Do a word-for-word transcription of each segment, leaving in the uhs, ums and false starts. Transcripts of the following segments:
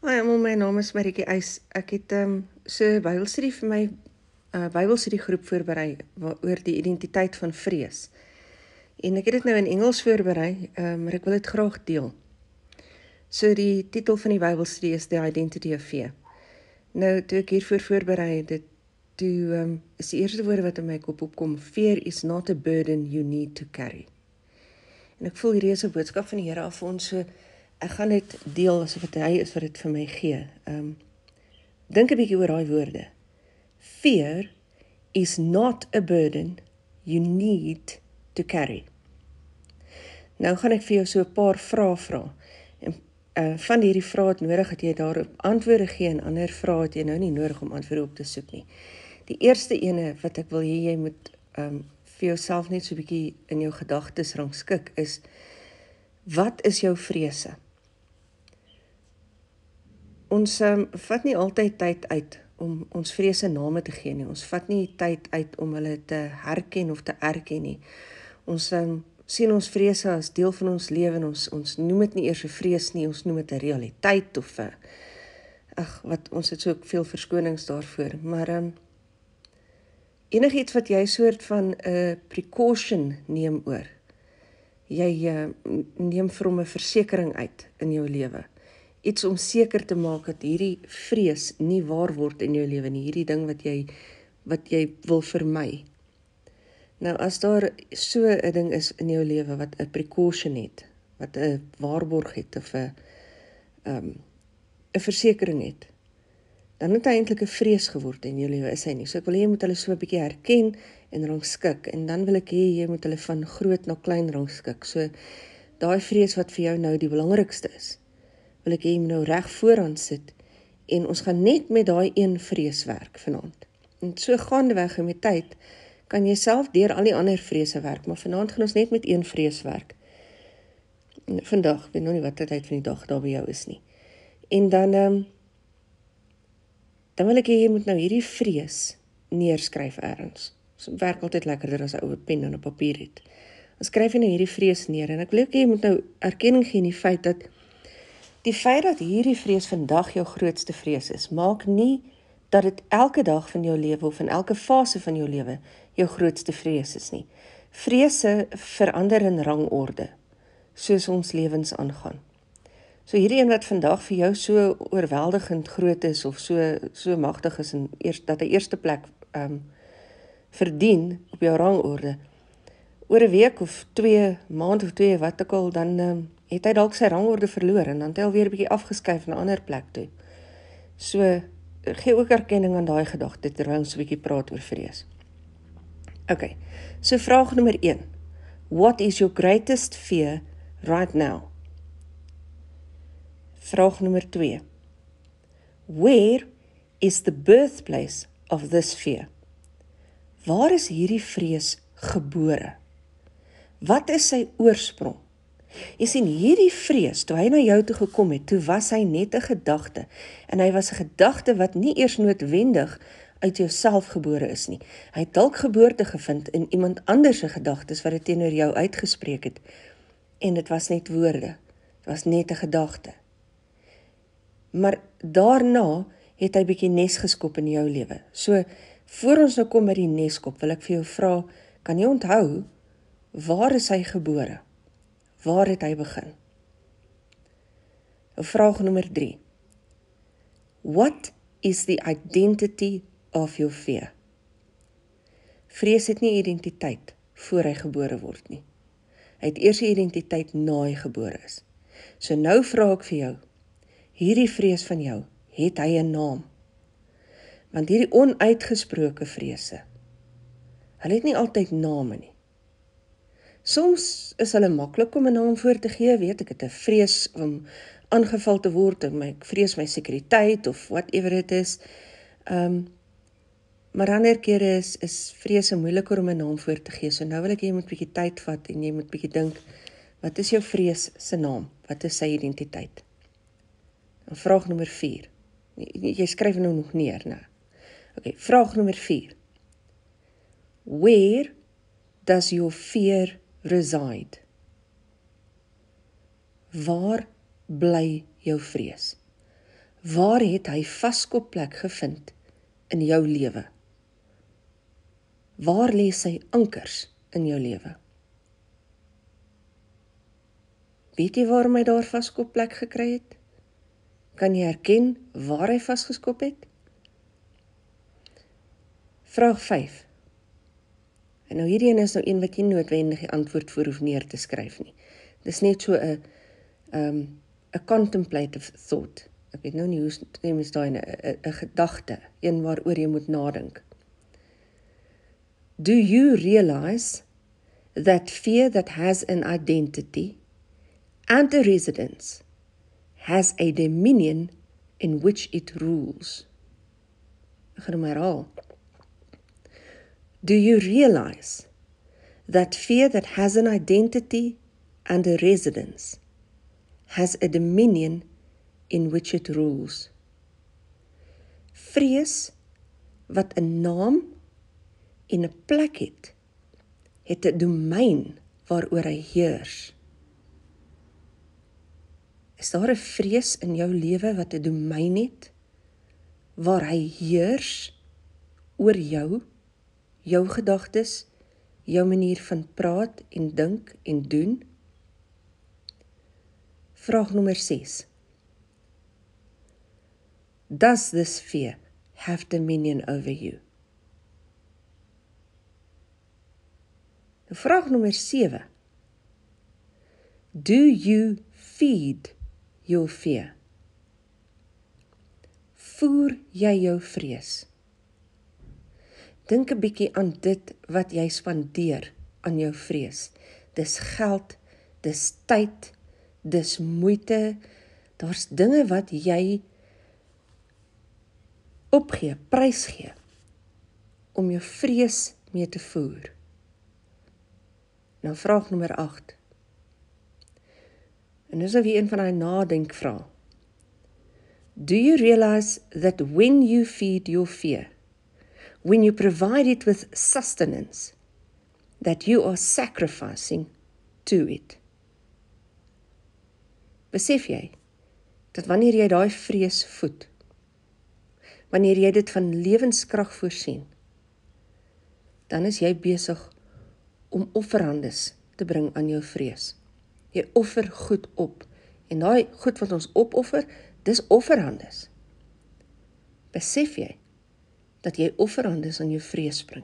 Hi almal, my naam is Maritjie Eys. Ek het um, so 'n Bybelstudie vir my uh, Bybelstudie groep voorberei oor die identiteit van vrees. En ek het dit nou in Engels voorberei, um, maar ek wil dit graag deel. So die titel van die Bybelstudie is The Identity of Fear. Nou, toe ek hiervoor voorberei, dit toe um, is die eerste woorde wat in my kop opkom: Fear is not a burden you need to carry. En ek voel hierdie is 'n boodskap van die Here af vir ons, so ek gaan dit deel asof dit hy is wat dit vir my gee. Um, dink 'n bietjie oor daai woorde. Fear is not a burden you need to carry. Nou gaan ek vir jou so 'n paar vrae vra. En uh, van hierdie vrae het nodig dat jy daarop antwoorde gee, en ander vrae het jy nou nie nodig om antwoorde op te soek nie. Die eerste ene wat ek wil hê jy moet um, vir jouself net so 'n bietjie in jou gedagtes rangskik is: wat is jou vrese? Ons um, vat nie altyd tyd uit om ons vrese name te gee nie. Ons vat nie tyd uit om hulle te herken of te erken nie. Ons um, sien ons vrese as deel van ons lewe, en ons, ons noem dit nie eers 'n vrees nie, ons noem dit 'n realiteit of 'n ag, wat ons het so veel verskonings daarvoor. Maar um, enigiets wat jy soort van 'n uh, precaution neem oor. Jy uh, neem vir hom 'n versekering uit in jou lewe. Iets om seker te maak dat hierdie vrees nie waar word in jou lewe nie, hierdie ding wat jy, wat jy wil vermy. Nou, as daar so 'n ding is in jou lewe wat 'n precaution het, wat 'n waarborg het, of 'n um, 'n versekering het, dan het hy eintlik 'n vrees geword in jou lewe, is hy nie. So ek wil hê jy moet hulle so 'n bietjie herken en rangskik, en dan wil ek hê jy moet hulle van groot na klein rangskik. So, daai vrees wat vir jou nou die belangrikste is, wil ek hê jy moet nou reg vooraan sit, en ons gaan net met daai een vrees werk vanaand. En so gaandeweg met tyd, kan jy self deur al die ander vrese werk, maar vanaand gaan ons net met een vrees werk. Vandag, ek weet nog nie wat die tyd van die dag daar by jou is nie. En dan, um, dan wil ek hê jy moet nou hierdie vrees neerskryf ergens. So werk altyd lekkerder as 'n ou pen en 'n papier het. Dan skryf jy nou hierdie vrees neer, en ek wil ook hê jy moet nou erkenning gee in die feit dat die feit dat hierdie vrees vandag jou grootste vrees is, maak nie dat dit elke dag van jou lewe of in elke fase van jou lewe jou grootste vrees is nie. Vrese verander in rangorde, soos ons lewens aangaan. So hierdie een wat vandag vir jou so oorweldigend groot is, of so, so magtig is, en eers, dat hy eerste plek um, verdien op jou rangorde, oor 'n week of twee, maand of twee, wat ook al, dan um, het hy dalk sy rangorde verloor, en dan het hy alweer 'n bietjie afgeskuif na 'n ander plek toe. So, gee ook erkenning aan daai gedagte, terwyl ons 'n bietjie praat oor vrees. Ok, so vraag nommer een. What is your greatest fear right now? Vraag nommer twee. Where is the birthplace of this fear? Waar is hierdie vrees gebore? Wat is sy oorsprong? Jy sien, hierdie vrees, toe hy na jou toe gekom het, toe was hy net 'n gedagte, en hy was 'n gedagte wat nie eers noodwendig uit jouself gebore is nie. Hy het dalk geboorte gevind in iemand anders se gedagtes wat dit teenoor jou uitgespreek het, en dit was net woorde, dit was net 'n gedagte. Maar daarna het hy bietjie nes geskop in jou lewe. So, voor ons nou kom by die neskop, wil ek vir jou vra, kan jy onthou, waar is hy gebore? Waar het hy begin? Vraag nommer drie. What is the identity of your fear? Vrees het nie identiteit voor hy gebore word nie. Hy het eers die identiteit na hy gebore is. So nou vra ek vir jou, hierdie vrees van jou, het hy 'n naam? Want hierdie onuitgesproke vrese, hulle het nie altyd name nie. Soms is hulle maklik om 'n naam voor te gee, weet ek het 'n vrees om aangeval te word, en ek vrees my sekuriteit, of whatever it is. Um, maar ander kere is, is vrese moeiliker om 'n naam voor te gee, so nou wil ek jy moet 'n bietjie tyd vat, en jy moet 'n bietjie dink, wat is jou vrees se naam? Wat is sy identiteit? En vraag nommer vier. Jy, jy skryf nou nog neer, nou. Ok, vraag nommer vier. Where does your fear reside? Waar bly jou vrees? Waar het hy vaskopplek gevind in jou lewe? Waar lê sy ankers in jou lewe? Weet jy waarom hy daar vaskopplek gekry het? Kan jy herken waar hy vasgeskop het? Vraag vyf. En nou hierdie een is nou een wat jy noodwendig die antwoord voor hoef neer te skryf nie. Dis net so 'n um, 'n contemplative thought. Ek weet nou nie hoe stem is daai 'n 'n 'n gedagte, een waaroor jy moet nadink. Do you realize that fear that has an identity and a residence has a dominion in which it rules? Ek gaan hom herhaal. Do you realize that fear that has an identity and a residence has a dominion in which it rules? Vrees wat 'n naam en 'n plek het, het 'n domein waaroor hy heers. Is daar 'n vrees in jou lewe wat 'n domein het, waar hy heers oor jou, jou gedagtes, jou manier van praat en dink en doen? Vraag nommer ses. Does this fear have dominion over you? Vraag nommer sewe. Do you feed your fear? Voer jy jou vrees? Dink 'n bietjie aan dit wat jy spandeer aan jou vrees. Dis geld, dis tyd, dis moeite, daar's dinge wat jy opgee, prys gee, om jou vrees mee te voer. Nou vraag nommer agt. En dis nou weer een van die nadenkvrae. Do you realize that when you feed your fear, when you provide it with sustenance, that you are sacrificing to it? Besef jy, dat wanneer jy daai vrees voed, wanneer jy dit van lewenskrag voorsien, dan is jy besig om offerhandes te bring aan jou vrees. Jy offer goed op, en daai goed wat ons opoffer, dis offerhandes. Besef jy, dat jy offerhandes aan jou vrees bring.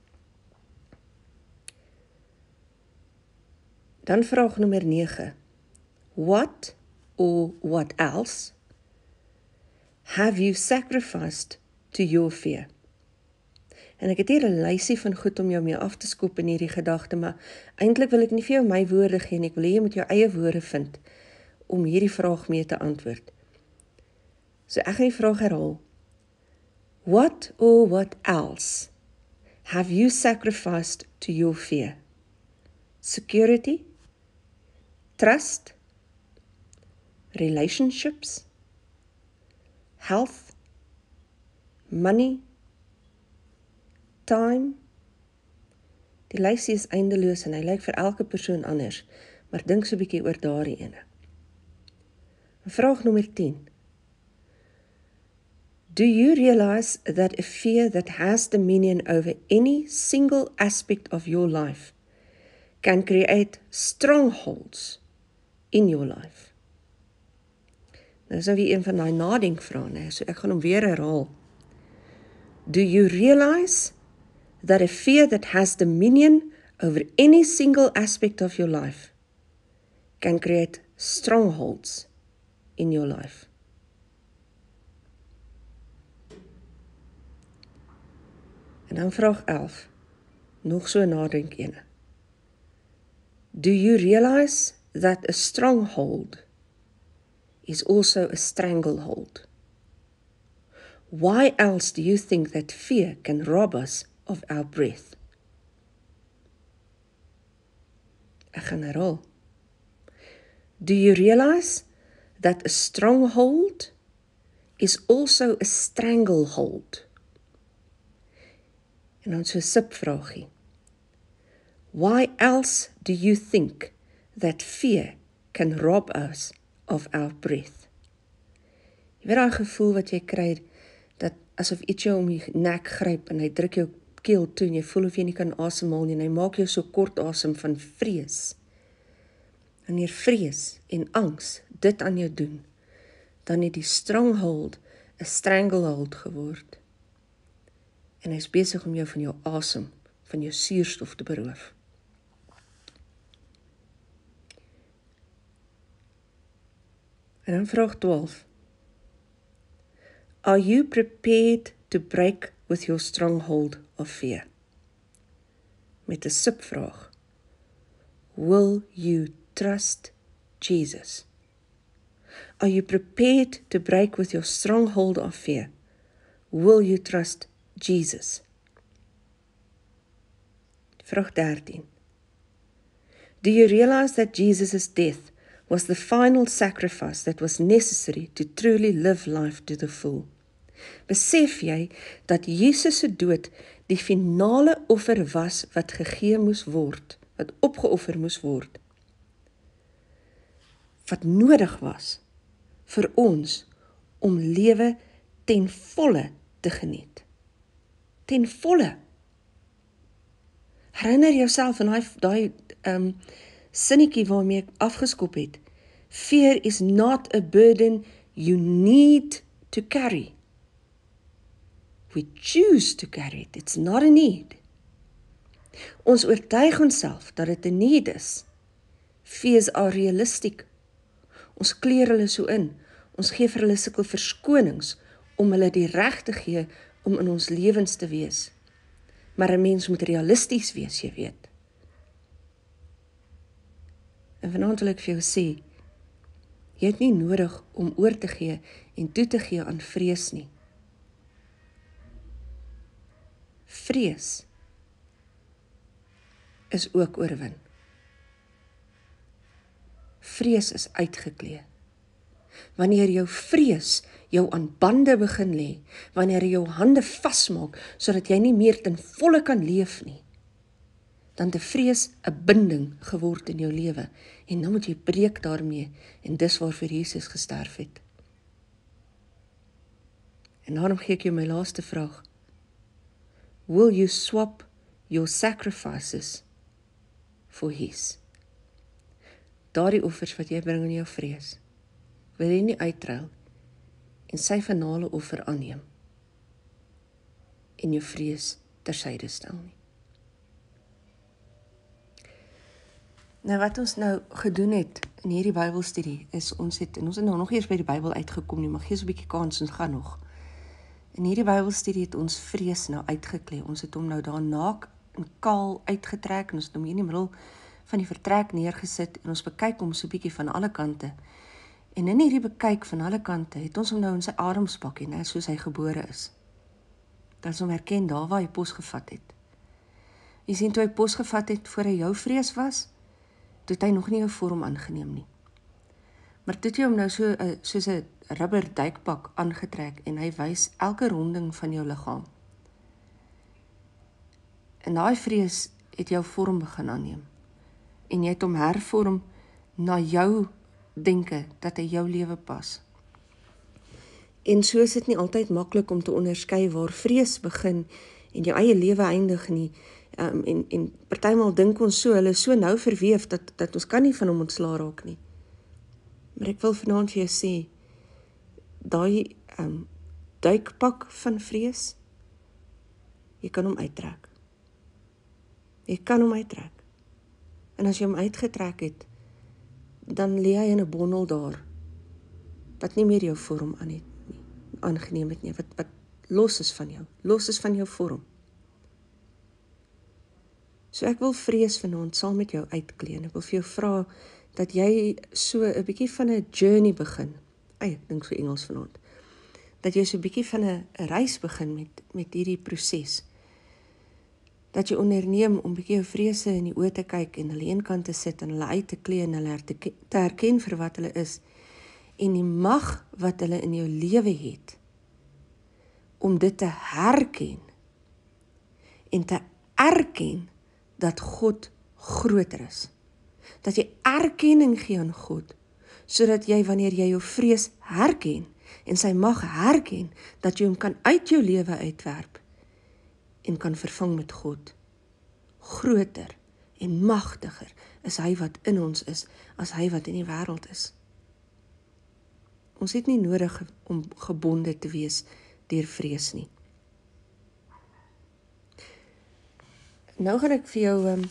Dan vraag nommer nege. What or what else have you sacrificed to your fear? En ek het hier 'n lysie van goed om jou mee af te skop in hierdie gedagte, maar eintlik wil ek nie vir jou my woorde gee nie, ek wil hê jy moet jou eie woorde vind om hierdie vraag mee te antwoord. So ek gaan die vraag herhaal. What or what else have you sacrificed to your fear? Security? Trust? Relationships? Health? Money? Time? Die lysie is eindeloos en hy lyk vir elke persoon anders, maar dink so 'n bietjie oor daardie ene. Vraag nommer tien. Do you realize that a fear that has dominion over any single aspect of your life can create strongholds in your life? Nou is nou weer een van die nadenkvrae, né? So ek gaan hom weer herhaal. Do you realize that a fear that has dominion over any single aspect of your life can create strongholds in your life? En dan vraag elf, nog so nadink ene. Do you realize that a stronghold is also a stranglehold? Why else do you think that fear can rob us of our breath? Ek gaan herhaal. Do you realize that a stronghold is also a stranglehold? En dan so 'n subvragie. Why else do you think that fear can rob us of our breath? Weet daai gevoel wat jy kry, dat asof iets jou om die nek gryp en hy druk jou keel toe en jy voel of jy nie kan asemhaal nie en hy maak jou so kort asem van vrees. Wanneer vrees en angs dit aan jou doen, dan het die stronghold 'n stranglehold geword. En hy is besig om jou van jou asem, van jou suurstof te beroof. En dan vraag twaalf. Are you prepared to break with your stronghold of fear? Met 'n subvraag. Will you trust Jesus? Are you prepared to break with your stronghold of fear? Will you trust Jesus? Vraag dertien. Do you realize that Jesus' death was the final sacrifice that was necessary to truly live life to the full? Besef jy dat Jesus se dood die finale offer was wat gegee moes word, wat opgeoffer moes word, wat nodig was vir ons om lewe ten volle te geniet. Ten volle. Herinner jouself aan daai um, sinnetjie waarmee ek afgeskop het. Fear is not a burden you need to carry. We choose to carry it. It's not a need. Ons oortuig onsself dat dit 'n need is. Fears are realistic. Ons kleer hulle so in. Ons gee vir hulle sulke verskonings om hulle die reg te gee om in ons lewens te wees. Maar 'n mens moet realisties wees, jy weet. En vanaand wil ek vir jou sê, jy het nie nodig om oor te gee en toe te gee aan vrees nie. Vrees is ook oorwin. Vrees is uitgeklee. Wanneer jou vrees jou aan bande begin lê, wanneer jy jou hande vasmaak, sodat jy nie meer ten volle kan leef nie, dan het vrees 'n binding geword in jou lewe, en dan moet jy breek daarmee, en dis waarvoor Jesus gesterf het. En daarom gee ek jou my laaste vraag. Will you swap your sacrifices for his? Daardie offers wat jy bring in jou vrees, wil jy nie uitruil en sy finale offer aanneem en jou vrees tersyde stel nie. Nou wat ons nou gedoen het in hierdie Bybelstudie is ons het, en ons het nou nog eers by die Bybel uitgekom nie, maar gee so 'n bietjie kans, ons gaan nog. In hierdie Bybelstudie het ons vrees nou uitgeklee. Ons het hom nou daar naak en kaal uitgetrek en ons het hom hier in die middel van die vertrek neergesit en ons bekyk hom so 'n bietjie van alle kante. En in hierdie bekyk van alle kante het ons hom nou in sy ademspakkie, né, soos hy gebore is. Dat ons hom herken daar waar hy pos gevat het. Jy sien, toe hy pos gevat het voor hy jou vrees was, toe het hy nog nie jou vorm aangeneem nie. Maar toe het jy hom nou so, uh, soos 'n rubber duikpak aangetrek en hy wys elke ronding van jou liggaam. En daai vrees het jou vorm begin aanneem. En jy het hom hervorm na jou denke, dat hy jou lewe pas. En so is dit nie altyd maklik om te onderskei waar vrees begin en jou eie lewe eindig nie. Um, en, en partymal dink ons so, hulle is so nou verweef, dat, dat ons kan nie van hom ontslaa raak nie. Maar ek wil vanaand vir jou sê, daai um, duikpak van vrees, jy kan hom uittrek. Jy kan hom uittrek. En as jy hom uitgetrek het, dan lê hy in 'n bondel daar, wat nie meer jou vorm aan het nie, aangeneem het nie, wat, wat los is van jou, los is van jou vorm. So ek wil vrees vanaand saam met jou uitkleen. Ek wil vir jou vra dat jy so 'n bietjie van 'n journey begin. Ai, ek dink so Engels vanaand. Dat jy so 'n bietjie van 'n reis begin met met hierdie proses. Dat jy onderneem om bietjie jou vrese in die oë te kyk en hulle eenkant te sit en hulle uit te klee en hulle te, te herken vir wat hulle is en die mag wat hulle in jou lewe het om dit te herken en te erken dat God groter is. Dat jy erkenning gee aan God, sodat jy wanneer jy jou vrees herken, en sy mag herken, dat jy hom kan uit jou lewe uitwerp, en kan vervang met God. Groter en magtiger is hy wat in ons is, as hy wat in die wêreld is. Ons het nie nodig om gebonde te wees deur vrees nie. Nou gaan ek vir jou um,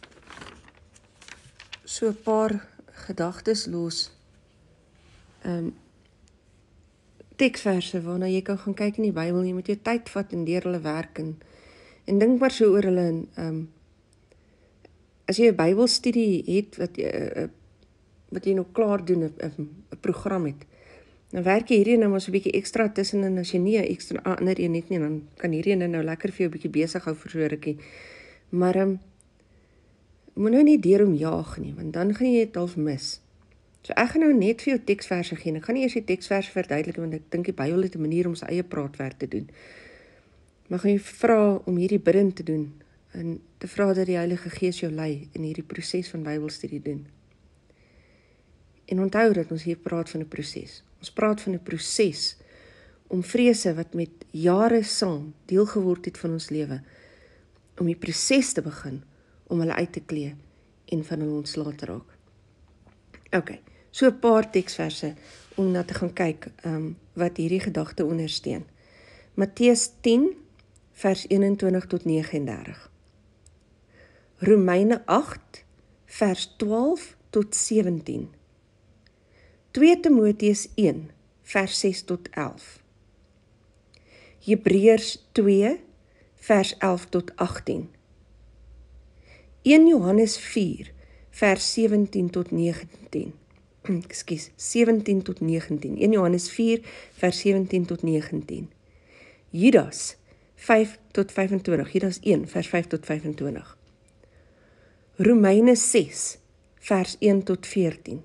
so 'n paar gedagtes los, um, teksverse waarna jy kan gaan kyk in die Bybel. Jy moet jou tyd vat en deur hulle werk en, en dink maar so oor hulle. En, um, as jy 'n Bybelstudie het wat jy, uh, wat jy nog klaar doen, 'n program het, dan werk jy hierdie nou maar so 'n bietjie ekstra tussen, en as jy nie 'n ekstra ander een het nie, dan kan hierdie nou, nou lekker vir jou 'n bietjie besig hou vir so 'n rukkie. Maar um, moet nou nie deur om jaag nie, want dan gaan jy dit half mis. So ek gaan nou net vir jou teksverse gee. Ek gaan nie eers die teksverse verduidelik, want ek dink die Bybel het 'n manier om sy eie praatwerk te doen. Maar gaan jy vra om hierdie biding te doen, en te vra dat die Heilige Gees jou lei in hierdie proses van Bybelstudie doen. En onthou dat ons hier praat van 'n proses. Ons praat van 'n proses om vrese wat met jare saam deel geword het van ons lewe, om die proses te begin, om hulle uit te klee en van hulle ontslae te raak. Ok, so 'n paar teksverse om na te gaan kyk, um, wat hierdie gedagte ondersteun. Matteus tien, vers eenentwintig tot neges en dertig. Romeine agt, vers twaalf tot sewentien. twee Timoteus een, vers ses tot elf. Hebreërs twee, vers elf tot agttien. een Johannes vier, vers sewentien tot negentien. Ekskuus, sewentien tot negentien. een Johannes vier, vers sewentien tot negentien. Judas vyf tot vyfentwintig. Judas een, vers vyf tot vyfentwintig. Romeine ses, vers een tot veertien.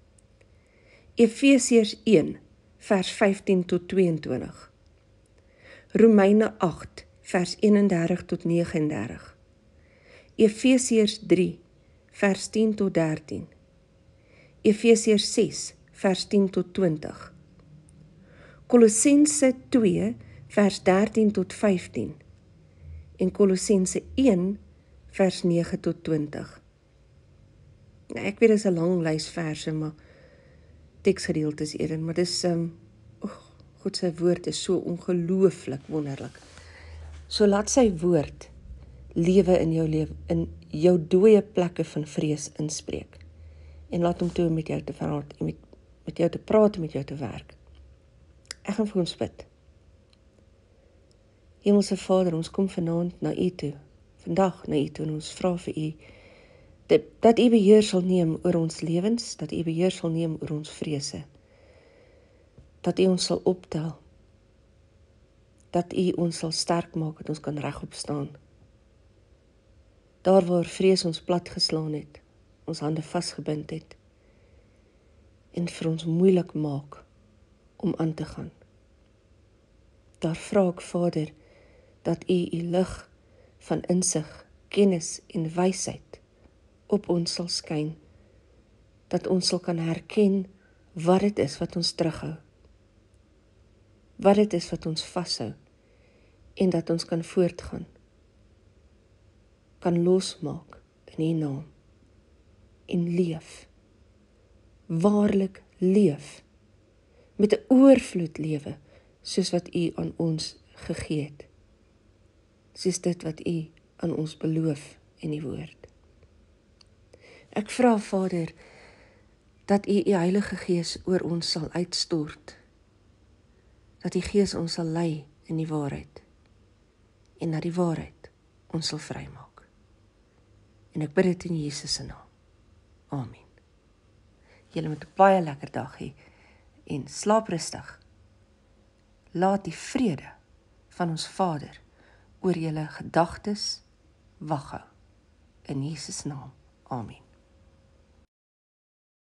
Efesiërs een, vers vyftien tot tweeëntwintig. Romeine agt, vers eenendertig tot negenendertig. Efesiërs drie, vers tien tot dertien. Efesiërs ses, vers tien tot twintig. Kolossense twee, vers dertien tot vyftien. En Kolossense een, vers nege tot twintig. Nou, ek weet dit is 'n lang lys verse, maar teksgedeeltes eerder, maar dis, um, oh, God sy woord is so ongelooflik wonderlik. So laat sy woord lewe in jou lewe, in jou dooie plekke van vrees inspreek. En laat hom toe met jou te praat, met, met jou te praat en met jou te werk. Ek gaan vir ons bid. Hemelse Vader, ons kom vanaand na U toe, vandag na U toe, en ons vra vir U, dat, dat U beheer sal neem oor ons lewens, dat U beheer sal neem oor ons vrese, dat U ons sal optel, dat U ons sal sterk maak, dat ons kan regop staan. Daar waar vrees ons plat geslaan het, ons hande vasgebind het, en vir ons moeilik maak om aan te gaan. Daar vra ek, Vader, dat U U lig van insig, kennis en wysheid op ons sal skyn, dat ons sal kan herken wat dit is wat ons terughou, wat dit is wat ons vashou, en dat ons kan voortgaan, kan losmaak in U naam, en leef, waarlik leef, met 'n oorvloed lewe, soos wat U aan ons gegee het, soos dit wat U aan ons beloof in die woord. Ek vra, Vader, dat U U Heilige Gees oor ons sal uitstort, dat die Gees ons sal lei in die waarheid, en dat die waarheid ons sal vrymaak. En ek bid dit in Jesus se naam. Amen. Julle moet 'n baie lekker dag hê, en slaap rustig. Laat die vrede van ons Vader oor julle gedagtes wag hou. In Jesus naam. Amen.